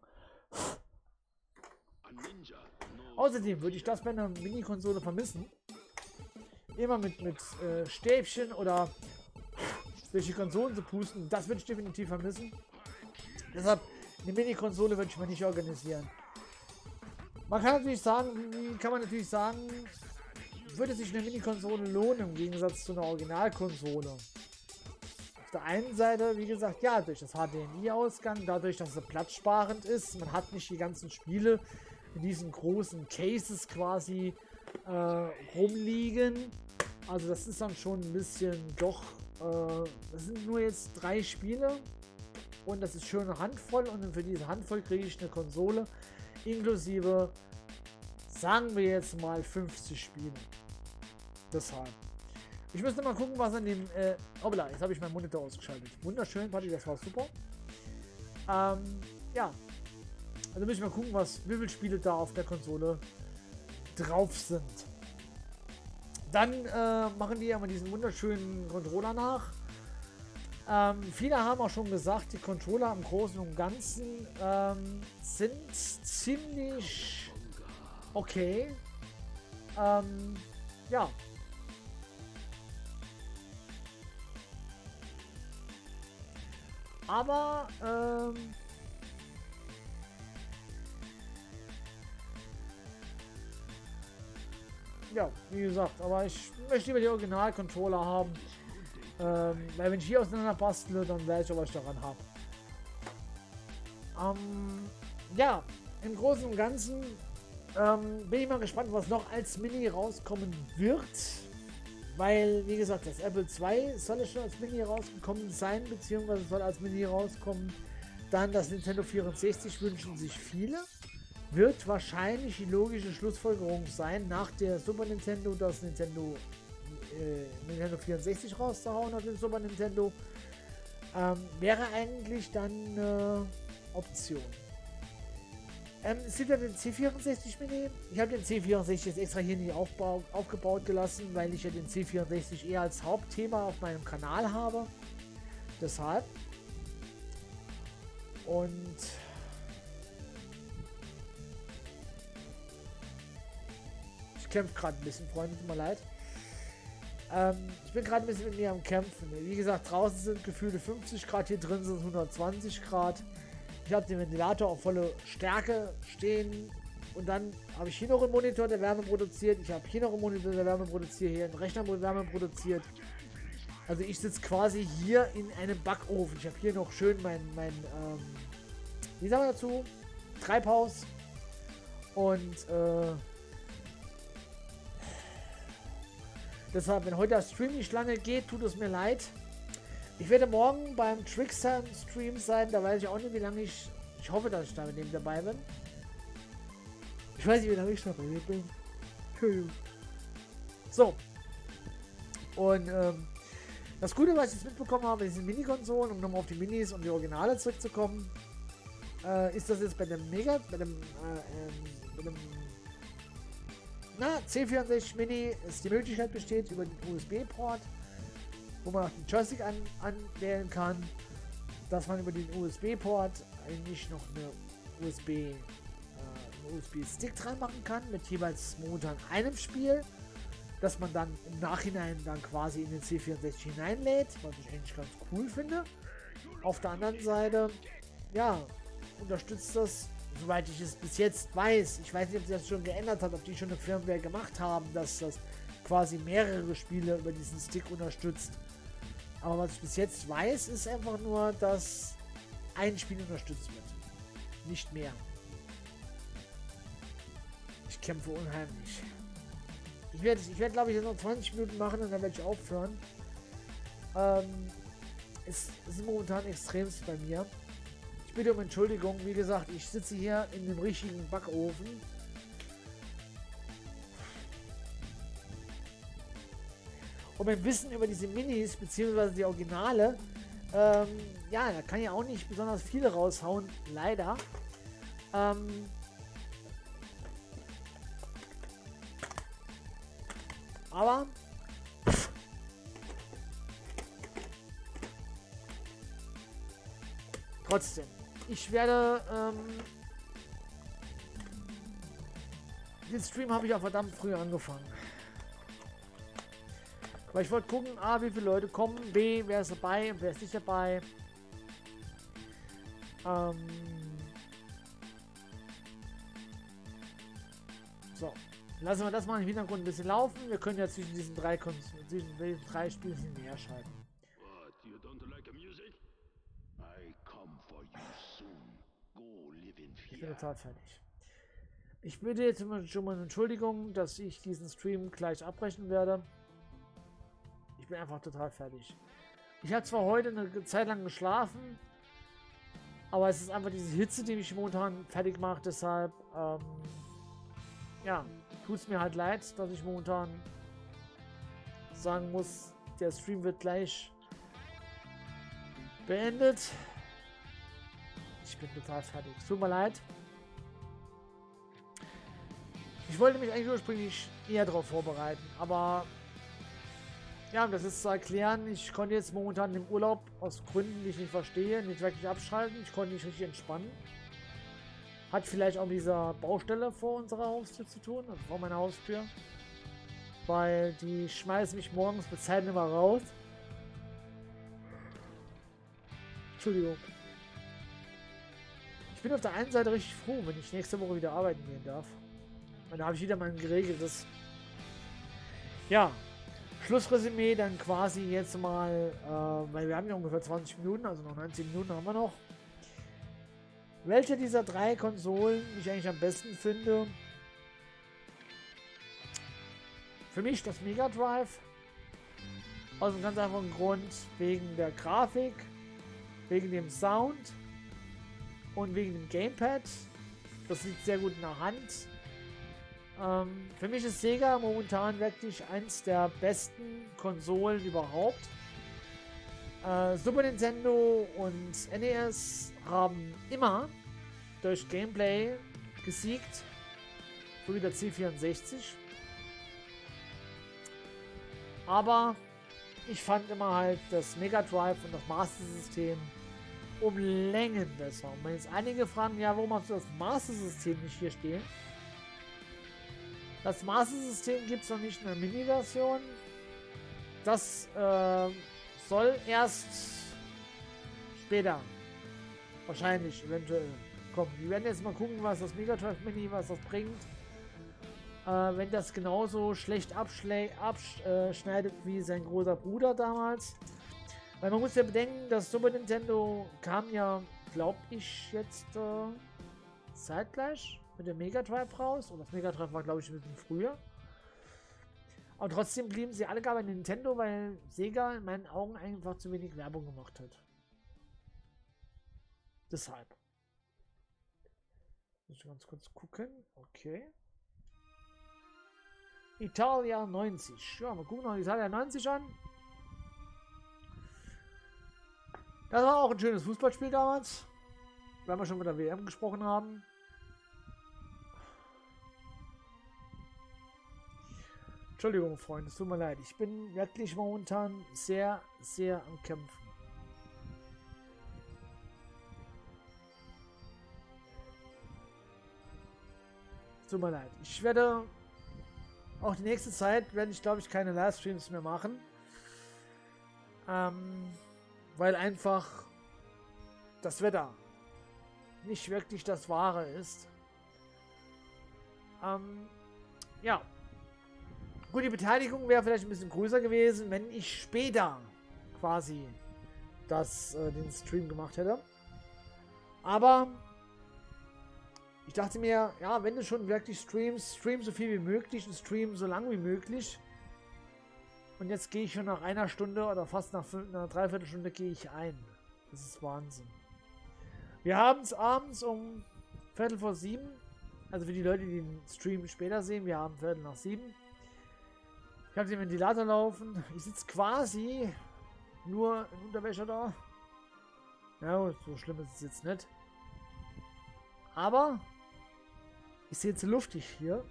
Außerdem würde ich das bei einer Mini-Konsole vermissen. Immer mit, mit äh, Stäbchen oder durch die Konsolen zu pusten, das würde ich definitiv vermissen. Deshalb, eine Mini-Konsole würde ich mir nicht organisieren. Man kann natürlich sagen, wie kann man natürlich sagen, würde sich eine Mini-Konsole lohnen im Gegensatz zu einer Originalkonsole. Auf der einen Seite, wie gesagt, ja, durch das H D M I-Ausgang, dadurch, dass es platzsparend ist, man hat nicht die ganzen Spiele in diesen großen Cases quasi äh, rumliegen. Also das ist dann schon ein bisschen doch, äh, das sind nur jetzt drei Spiele Und das ist schön eine Handvoll. Und für diese Handvoll kriege ich eine Konsole inklusive, sagen wir jetzt mal, fünfzig Spiele. Deshalb. Ich müsste mal gucken, was an dem... Äh, hoppla, jetzt habe ich meinen Monitor ausgeschaltet. Wunderschön, Party, das war super. Ähm, ja. Also müssen wir mal gucken, was, wie viele Spiele da auf der Konsole drauf sind. Dann äh, machen die ja mal diesen wunderschönen Controller nach. Ähm, viele haben auch schon gesagt, die Controller im Großen und Ganzen ähm, sind ziemlich okay. Ähm, ja. Aber ähm, ja, wie gesagt, aber ich möchte lieber die Original-Controller haben. Ähm, weil wenn ich hier auseinander bastle, dann werde ich auch was daran haben. Ähm, ja, im Großen und Ganzen ähm, bin ich mal gespannt, was noch als Mini rauskommen wird. Weil, wie gesagt, das Apple zwei soll ja schon als Mini rausgekommen sein, beziehungsweise soll als Mini rauskommen. Dann das Nintendo vierundsechzig wünschen sich viele. Wird wahrscheinlich die logische Schlussfolgerung sein, nach der Super Nintendo das Nintendo, äh, Nintendo vierundsechzig rauszuhauen auf dem Super Nintendo. Ähm, wäre eigentlich dann eine Option. Ähm, es gibt ja den C vierundsechzig Mini. Ich habe den C vierundsechzig jetzt extra hier nicht aufbau aufgebaut gelassen, weil ich ja den C vierundsechzig eher als Hauptthema auf meinem Kanal habe. Deshalb. Und ich kämpfe gerade ein bisschen, Freunde, tut mir leid. Ähm, ich bin gerade ein bisschen mit mir am Kämpfen. Wie gesagt, draußen sind gefühlte fünfzig Grad, hier drin sind es hundertzwanzig Grad. Ich habe den Ventilator auf volle Stärke stehen und dann habe ich hier noch einen Monitor, der Wärme produziert. Ich habe hier noch einen Monitor, der Wärme produziert, hier einen Rechner, der Wärme produziert. Also ich sitze quasi hier in einem Backofen. Ich habe hier noch schön mein, mein ähm, wie sagen wir dazu, Treibhaus und äh, deshalb, wenn heute das Stream nicht lange geht, tut es mir leid. Ich werde morgen beim Trickster-Stream sein, da weiß ich auch nicht, wie lange ich... Ich hoffe, dass ich da mit dem dabei bin. Ich weiß nicht, wie lange ich dabei bin. Entschuldigung. So. Und ähm, das Gute, was ich jetzt mitbekommen habe, diese Mini-Konsolen, um nochmal auf die Minis und die Originale zurückzukommen, äh, ist das jetzt bei dem Mega... bei dem... Äh, ähm, bei dem na, C vierundsechzig Mini, ist die Möglichkeit besteht über den U S B-Port, wo man auch den Joystick an, anwählen kann, dass man über den U S B-Port eigentlich noch eine U S B, äh, einen U S B-Stick dran machen kann, mit jeweils momentan einem Spiel, dass man dann im Nachhinein dann quasi in den C vierundsechzig hineinlädt, was ich eigentlich ganz cool finde. Auf der anderen Seite, ja, unterstützt das, soweit ich es bis jetzt weiß, ich weiß nicht, ob sich das schon geändert hat, ob die schon eine Firmware gemacht haben, dass das quasi mehrere Spiele über diesen Stick unterstützt. Aber was ich bis jetzt weiß, ist einfach nur, dass ein Spiel unterstützt wird. Nicht mehr. Ich kämpfe unheimlich. Ich werde, ich werde glaube ich, noch zwanzig Minuten machen und dann werde ich aufhören. Ähm, es, es ist momentan extremst bei mir. Ich bitte um Entschuldigung. Wie gesagt, ich sitze hier in dem richtigen Backofen. Und mein Wissen über diese Minis, beziehungsweise die Originale, ähm, ja, da kann ich auch nicht besonders viele raushauen, leider. Ähm, aber trotzdem, ich werde, ähm, den Stream habe ich auch verdammt früh angefangen. Weil ich wollte gucken, A, wie viele Leute kommen, B, wer ist dabei und wer ist nicht dabei. Ähm so, lassen wir das mal im Hintergrund ein bisschen laufen. Wir können ja zwischen diesen drei, zwischen diesen drei Spielen hin und her schalten. Ich bin total fertig. Ich bitte jetzt schon mal eine Entschuldigung, dass ich diesen Stream gleich abbrechen werde. Ich bin einfach total fertig. Ich habe zwar heute eine Zeit lang geschlafen, Aber es ist einfach diese Hitze, die mich momentan fertig macht. Deshalb, ähm, ja, tut es mir halt leid, dass ich momentan sagen muss, der Stream wird gleich beendet. Ich bin total fertig. Tut mir leid. Ich wollte mich eigentlich ursprünglich eher darauf vorbereiten, aber ja, um das ist zu erklären, ich konnte jetzt momentan im Urlaub aus Gründen, die ich nicht verstehe, nicht wirklich abschalten. Ich konnte nicht richtig entspannen. Hat vielleicht auch mit dieser Baustelle vor unserer Haustür zu tun, also vor meiner Haustür. Weil die schmeißen mich morgens mit Zeit immer raus. Entschuldigung. Ich bin auf der einen Seite richtig froh, wenn ich nächste Woche wieder arbeiten gehen darf. Und da habe ich wieder mein geregeltes. Ja, Schlussresümee dann quasi jetzt mal, äh, weil wir haben ja ungefähr zwanzig Minuten, also noch neunzehn Minuten haben wir noch. Welche dieser drei Konsolen ich eigentlich am besten finde? Für mich das Mega Drive. Aus einem ganz einfachen Grund, wegen der Grafik, wegen dem Sound und wegen dem Gamepad. Das liegt sehr gut in der Hand. Ähm, für mich ist Sega momentan wirklich eins der besten Konsolen überhaupt. Äh, Super Nintendo und N E S haben immer durch Gameplay gesiegt, so wie der C vierundsechzig. Aber ich fand immer halt das Mega Drive und das Master System um Längen besser. Und wenn jetzt einige fragen, ja, warum hast du das Master System nicht hier stehen? Das Master System gibt es noch nicht in der Mini-Version. Das äh, soll erst später, wahrscheinlich, eventuell kommen. Wir werden jetzt mal gucken, was das Mega Drive Mini, was das bringt. Äh, wenn das genauso schlecht abschneidet wie sein großer Bruder damals. Weil man muss ja bedenken, das Super Nintendo kam ja, glaube ich, jetzt äh, zeitgleich mit dem Mega Drive raus. Und das Mega Drive war, glaube ich, ein bisschen früher. Aber trotzdem blieben sie alle gar bei Nintendo, weil Sega in meinen Augen einfach zu wenig Werbung gemacht hat. Deshalb. Muss ich ganz kurz gucken. Okay. Italia neunzig. Ja, mal gucken noch Italia neunzig an. Das war auch ein schönes Fußballspiel damals. Weil wir schon mit der W M gesprochen haben. Entschuldigung, Freunde, es tut mir leid. Ich bin wirklich momentan sehr, sehr am Kämpfen. Tut mir leid. Ich werde auch die nächste Zeit, werde ich glaube ich keine Livestreams mehr machen. Ähm, weil einfach das Wetter nicht wirklich das Wahre ist. Ähm, ja. Gut, die Beteiligung wäre vielleicht ein bisschen größer gewesen, wenn ich später quasi das, äh, den Stream gemacht hätte. Aber ich dachte mir, ja, wenn du schon wirklich streamst, stream so viel wie möglich und stream so lang wie möglich. Und jetzt gehe ich schon nach einer Stunde oder fast nach einer Dreiviertelstunde gehe ich ein. Das ist Wahnsinn. Wir haben es abends um Viertel vor sieben. Also für die Leute, die den Stream später sehen, wir haben Viertel nach sieben. Ich habe den Ventilator laufen. Ich sitze quasi nur in Unterwäsche da. Ja, so schlimm ist es jetzt nicht. Aber ich sehe jetzt luftig hier.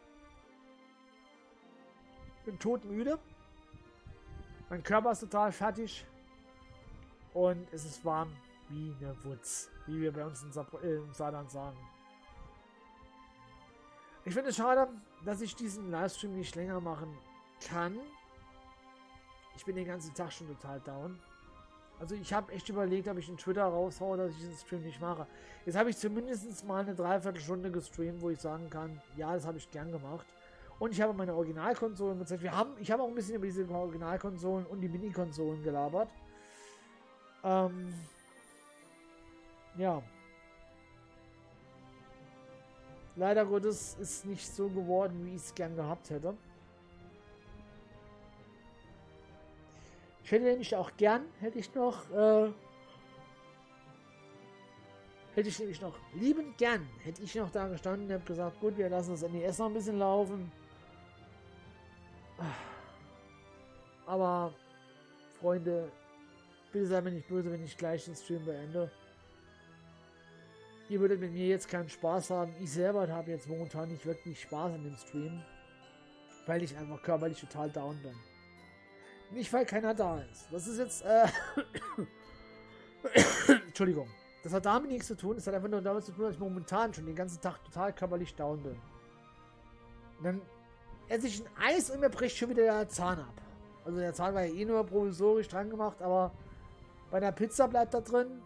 Bin todmüde. Mein Körper ist total fertig. Und es ist warm wie eine Wutz. Wie wir bei uns in, Sa äh, im Saarland sagen. Ich finde es schade, dass ich diesen Livestream nicht länger machen kann. Ich bin den ganzen Tag schon total down. Also ich habe echt überlegt, ob ich in Twitter raushaue, dass ich den Stream nicht mache. Jetzt habe ich zumindest mal eine Dreiviertelstunde gestreamt, wo ich sagen kann, ja, das habe ich gern gemacht. Und ich habe meine Originalkonsolen gezeigt. Wir haben, ich habe auch ein bisschen über diese Originalkonsolen und die Mini-Konsolen gelabert. Ähm, ja. Leider Gottes ist nicht so geworden, wie ich es gern gehabt hätte. Ich hätte nämlich auch gern, hätte ich noch äh, Hätte ich nämlich noch liebend gern, hätte ich noch da gestanden und habe gesagt, gut, wir lassen das N E S noch ein bisschen laufen. Aber, Freunde, bitte seid mir nicht böse, wenn ich gleich den Stream beende. Ihr würdet mit mir jetzt keinen Spaß haben. Ich selber habe jetzt momentan nicht wirklich Spaß an dem Stream, weil ich einfach körperlich total down bin. Nicht, weil keiner da ist. Das ist jetzt, äh... Entschuldigung. Das hat damit nichts zu tun. Das hat einfach nur damit zu tun, dass ich momentan schon den ganzen Tag total körperlich down bin. Und dann esse ich ein Eis und mir bricht schon wieder der Zahn ab. Also der Zahn war ja eh nur provisorisch dran gemacht, aber bei einer Pizza bleibt da drin.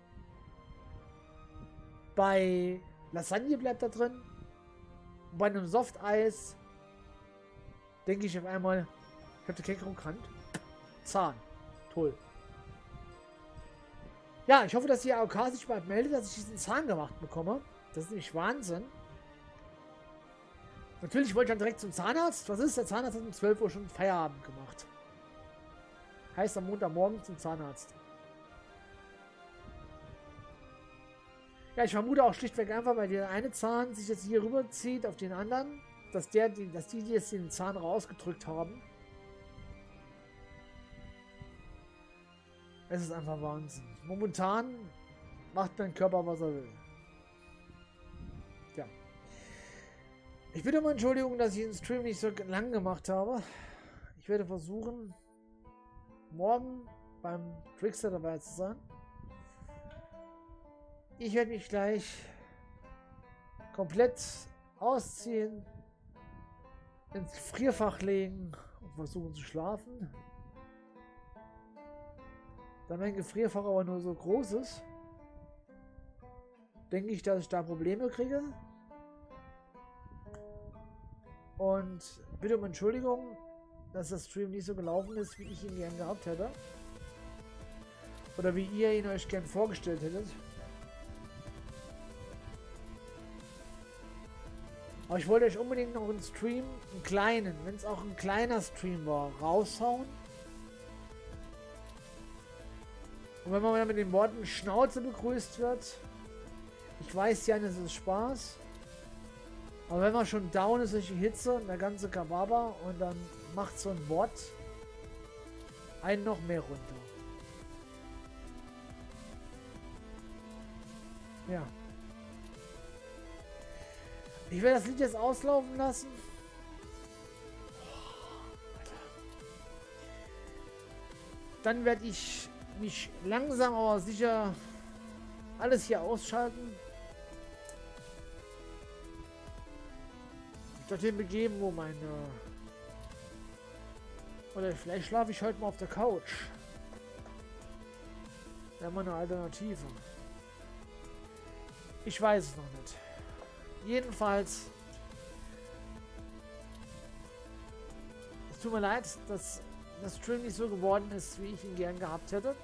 Bei Lasagne bleibt da drin. Und bei einem Softeis denke ich auf einmal, ich habe die Keckerung gekannt. Zahn. Toll. Ja, ich hoffe, dass die A O K sich bald meldet, dass ich diesen Zahn gemacht bekomme. Das ist nämlich Wahnsinn. Natürlich wollte ich dann direkt zum Zahnarzt. Was ist? Der Zahnarzt hat um zwölf Uhr schon Feierabend gemacht. Heißt am Montagmorgen zum Zahnarzt. Ja, ich vermute auch schlichtweg einfach, weil der eine Zahn sich jetzt hier rüberzieht auf den anderen, dass der, die, dass die jetzt den Zahn rausgedrückt haben. Es ist einfach Wahnsinn. Momentan macht mein Körper, was er will. Ja. Ich bitte um Entschuldigung, dass ich den Stream nicht so lang gemacht habe. Ich werde versuchen, morgen beim Trickster dabei zu sein. Ich werde mich gleich komplett ausziehen, ins Frierfach legen und versuchen zu schlafen. Da mein Gefrierfach aber nur so groß ist, denke ich, dass ich da Probleme kriege. Und bitte um Entschuldigung, dass das Stream nicht so gelaufen ist, wie ich ihn gern gehabt hätte. Oder wie ihr ihn euch gern vorgestellt hättet. Aber ich wollte euch unbedingt noch einen Stream, einen kleinen, wenn es auch ein kleiner Stream war, raushauen. Und wenn man mit den Worten Schnauze begrüßt wird, ich weiß ja, es ist Spaß. Aber wenn man schon down ist durch die Hitze und der ganze Kababa und dann macht so ein Wort einen noch mehr runter. Ja. Ich werde das Lied jetzt auslaufen lassen. Dann werde ich mich langsam aber sicher alles hier ausschalten. Mich dorthin begeben, wo meine... Oder vielleicht schlafe ich heute mal auf der Couch. Wäre mal eine Alternative. Ich weiß es noch nicht. Jedenfalls, es tut mir leid, dass das Stream nicht so geworden ist, wie ich ihn gern gehabt hätte.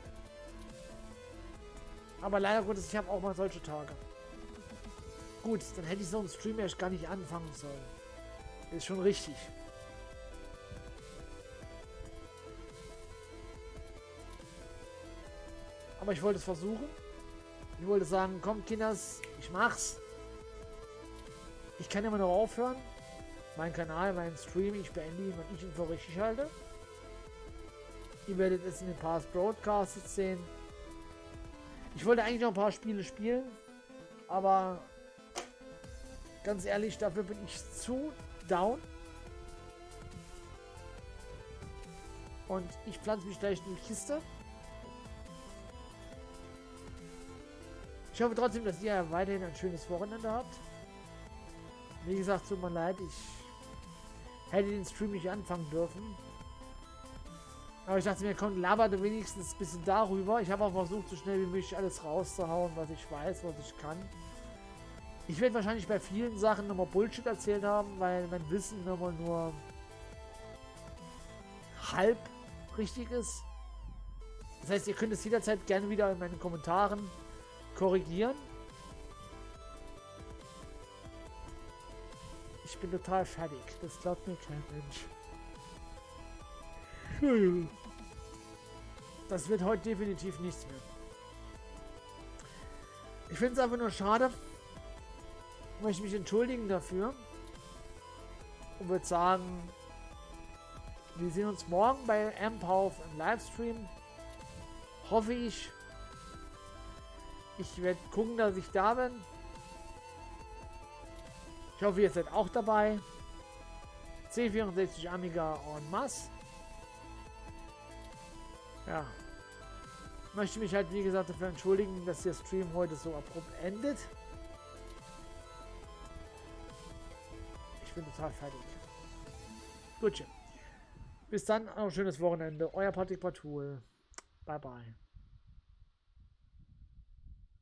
Aber leider Gottes, ich habe auch mal solche Tage. Gut, dann hätte ich so einen Stream erst gar nicht anfangen sollen. Ist schon richtig. Aber ich wollte es versuchen. Ich wollte sagen, komm Kinders, ich mach's. Ich kann immer noch aufhören. Mein Kanal, mein Stream, ich beende ihn, wenn ich ihn für richtig halte. Ihr werdet es in den Past Broadcasts jetzt sehen. Ich wollte eigentlich noch ein paar Spiele spielen, aber ganz ehrlich, dafür bin ich zu down. Und ich pflanze mich gleich in die Kiste. Ich hoffe trotzdem, dass ihr weiterhin ein schönes Wochenende habt. Wie gesagt, tut mir leid, ich hätte den Stream nicht anfangen dürfen. Aber ich dachte mir, komm, laberte wenigstens ein bisschen darüber. Ich habe auch versucht, so schnell wie möglich alles rauszuhauen, was ich weiß, was ich kann. Ich werde wahrscheinlich bei vielen Sachen nochmal Bullshit erzählt haben, weil mein Wissen nochmal nur halb richtig ist. Das heißt, ihr könnt es jederzeit gerne wieder in meinen Kommentaren korrigieren. Ich bin total fertig. Das glaubt mir kein Mensch. Das wird heute definitiv nichts mehr. Ich finde es einfach nur schade. Ich möchte mich entschuldigen dafür. Und würde sagen, wir sehen uns morgen bei Amp-Hauf im Livestream. Hoffe ich. Ich werde gucken, dass ich da bin. Ich hoffe, ihr seid auch dabei. C vierundsechzig Amiga en masse. Ja. Ich möchte mich halt, wie gesagt, dafür entschuldigen, dass der Stream heute so abrupt endet. Ich bin total fertig. Gut. Bis dann, ein schönes Wochenende. Euer Patrick Patul. Bye bye.